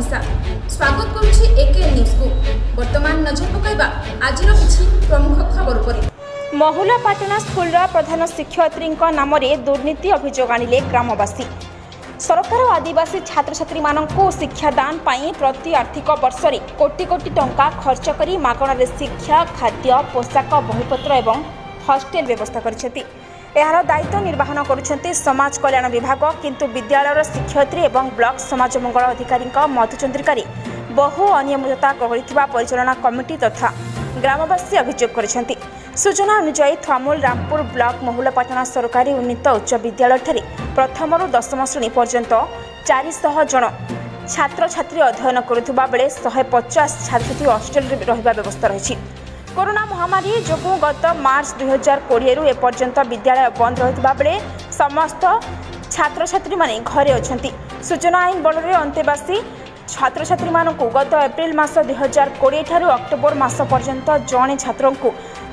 मनीषा स्वागत करुछि एके न्यूज को। वर्तमान नजर पकाइबा आजिर किछि प्रमुख खबर पर। महुलापाटना स्कूल प्रधान शिक्षयित्री नाम दुर्नीति अभियोग आनिले ग्रामवासी। सरकार आदिवासी छात्र छात्री मानकु शिक्षादान पाई प्रति आर्थिक वर्ष कोटी कोटी टंका खर्च करी मागणारे शिक्षा खाद्य पोशाक बहिपत्र एवं हॉस्टेल व्यवस्था करिसेंती। एहार दायित्व निर्वहन करुछंती समाज कल्याण विभाग, किंतु विद्यालय शिक्षयित्री एवं ब्लॉक समाज मंगल अधिकारी मधुचंद्रिकारी बहु अनियमितता गहरीथिबा परिचालना कमिटी तथा ग्रामवासी अभियोग करिसेंती। सूचना अनुसार थमुल रामपुर ब्लॉक महुलापाटना सरकारी उन्नीत उच्च विद्यालय ठारे प्रथम रु दशम श्रेणी पर्यंत 400 जन छात्र छात्री अध्ययन करुवा बेले 150 छात्र छात्री हॉस्टेल रहिबा व्यवस्था रही। कोरोना महामारी जोगु गत मार्च 2020 रु एपर्यंत विद्यालय बंद रहिबा बेले समस्त छात्र छात्री माने घरे अछंती। सूचना आईन बल रे अंतेवासी छात्र छात्री मानकु गत एप्रिल मास 2020 ठारू अक्टोबर मास पर्यंत जणे छात्र को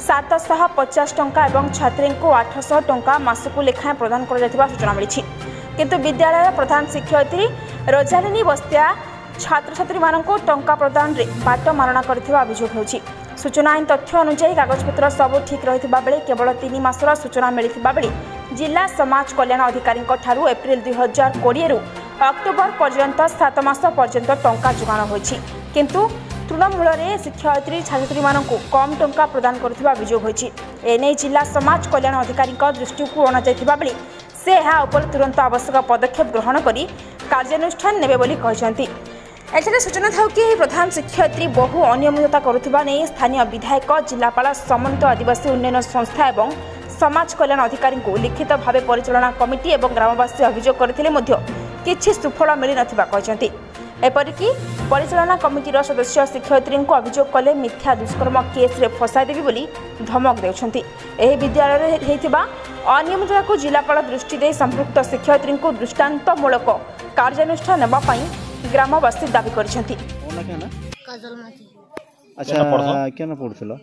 750 टंका एवं छात्री को 800 टंका मासकु लेखाएं प्रदान कर सूचना मिली। किंतु विद्यालय प्रधान शिक्षयित्री रोजालिनी बस्तिया छात्र छात्री मानकु टंका प्रदान रे बाट मारणा करथिबा अभियोग होछि। सूचना आईन तथ्य अनुसार कागजपत्र सब ठीक रहिथिबा बेले केवल 3 मासर सूचना मिलिथिबा बेले जिला समाज कल्याण अधिकारी ठारू एप्रिल 2020 रु अक्टोबर पर्यंत 7 मास पर्यंत टंका जोगान होछि। किंतु तृणमूल में शिक्षयित्री छात्री मानकु कम टंका प्रदान करुथिबा अभियोग होछि। एने जिला समाज कल्याण अधिकारी दृष्टि को अणाଯାଇथिबा बेले से ଏହା ଉପରେ तुरंत आवश्यक पदक्षेप ग्रहण करी कार्यानुष्ठान नेबे बोली कहछंती। एथिरे सूचना थाउ कि प्रधान शिक्षयित्री बहु अनियमितता करुथिबा नै स्थानीय विधायक जिलापाल समन्वित आदिवासी उन्नयन संस्था एवं समाज कल्याण अधिकारी को लिखित भावे परिचालना कमिटी एवं ग्रामवासी अभियोग करथिले मध्य किछि सुफल मिली नथिबा कहछंती। एपरिकी परिचालना कमिटीर सदस्य शिक्षयित्री को अभियोग कले मिथ्या दुष्कर्म केस रे फसाई देबी बोली धमक देउछंती। एही विद्यालय रे हेतिबा अनियमितता को जिलापाल दृष्टि दे संपृक्त शिक्षयित्री को दृष्टांतमूलक कार्यानुष्ठान नेबा पई ग्रामवासी दाबी करिसेंती। काजल माथी। अच्छा केना पढुछलो?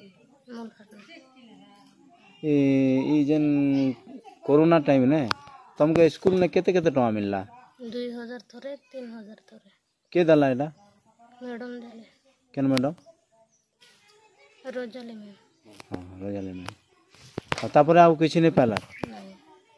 ए जेन कोरोना टाइम ने तुमके स्कूल में केते केते टका मिलला? 2000 थरे 3000 थरे। के दला एला? मैडम देले। केन मैडम? रोजाली मैम। हां रोजाली मैम। तापरे आउ किछि नै पाला? नहीं।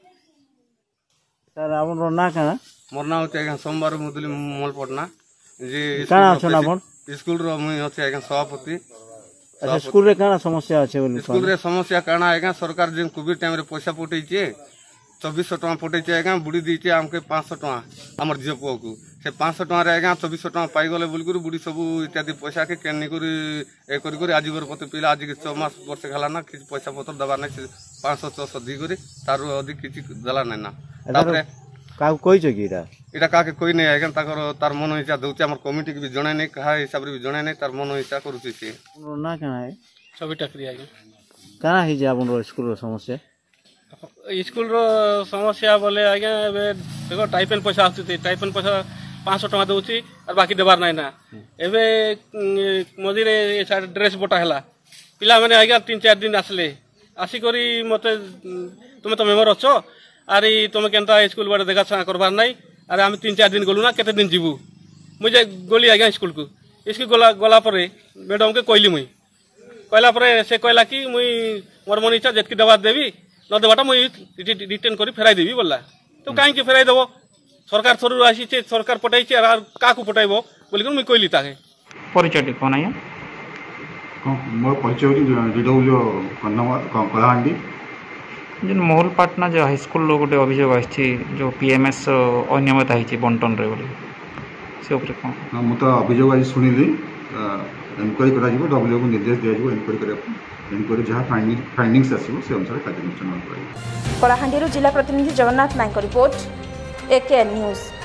सर आपन रो ना काना? मोर ना होते आगे सोमवार मुदली मोल पड़ना जे काना छ ना अपन? स्कूल रो मुई होते आगे सभापति। अच्छा स्कूल रे काना समस्या আছে बोली? स्कूल रे समस्या काना आगे सरकार जे कोविड टाइम रे पैसा पटै छे 2400 टका पटै छे आगे बुड़ी दी छे हमके 500 टका हमर झियो पुओ को से 500 टका रे आगे 2400 टका पाई गले बोली गुरु बुड़ी सब इत्यादि पैसा के केनी करी ए करी करी आज गर पते पिला आज के 6 मास वर्ष खाला ना किछ पैसा पत्र दबा नै 500 600 दी करी तारु अधिक किछ दला नै ना। तापरे का कोइ छ की इटा का के कोई नै आगे ताकर तार मन इच्छा दउचे हमर कमिटी के भी जणै नै कहा हिसाब रे भी जणै नै तार मन इच्छा करूची छे। ना काना है सभी टकरी आगे काना हि जे आपन रो स्कूल रो समस्या? स्कूल रो समस्या बोले आगे देखो टाइपेन पैसा आछुती टाइपेन पैसा 500 टका दउची और बाकी देबार नै ना। एबे मदिरे ड्रेस बोटा हला पिला माने आगे 3-4 दिन आसले आसी करी मते तुमे तो मेमोर अछो अरे तुम केनता स्कूल बारे देखा छा करबार नै। अरे हम 3-4 दिन गलु ना केते दिन जीवु मुझे गोली आगे स्कूल को इसकी गला परे मैडम के कहली मुई कहला परे से कहला कि मुई मोर मन इच्छा जेतकी दबा देबी न देबाटा मुई रिटर्न करी फेराई देबी बोला। तो काहे के फेराई देबो सरकार थरु आसी छे सरकार पटाई छे और का को पटाइबो बोली मुई कहली ताके परिचय कोन आया मोर परिचय डब्ल्यू कलाहांडी जिन महुलपाटना जो हाई स्कूल गोटे अभियोग आछि जो पीएमएस अनियमितता हिची बंटन रे बोली से ऊपर कोन मु तो अभियोग आज सुनिली इनक्वारी करा जिवो डब्ल्यू को निर्देश दिया जिवो इनक्वारी करे इनक्वारी जहां फाइंडिंग्स आसीबो से अनुसार कार्यानुष्ठान करबो। कलाहांडी जिला प्रतिनिधि जगन्नाथ नायक रिपोर्ट एके न्यूज।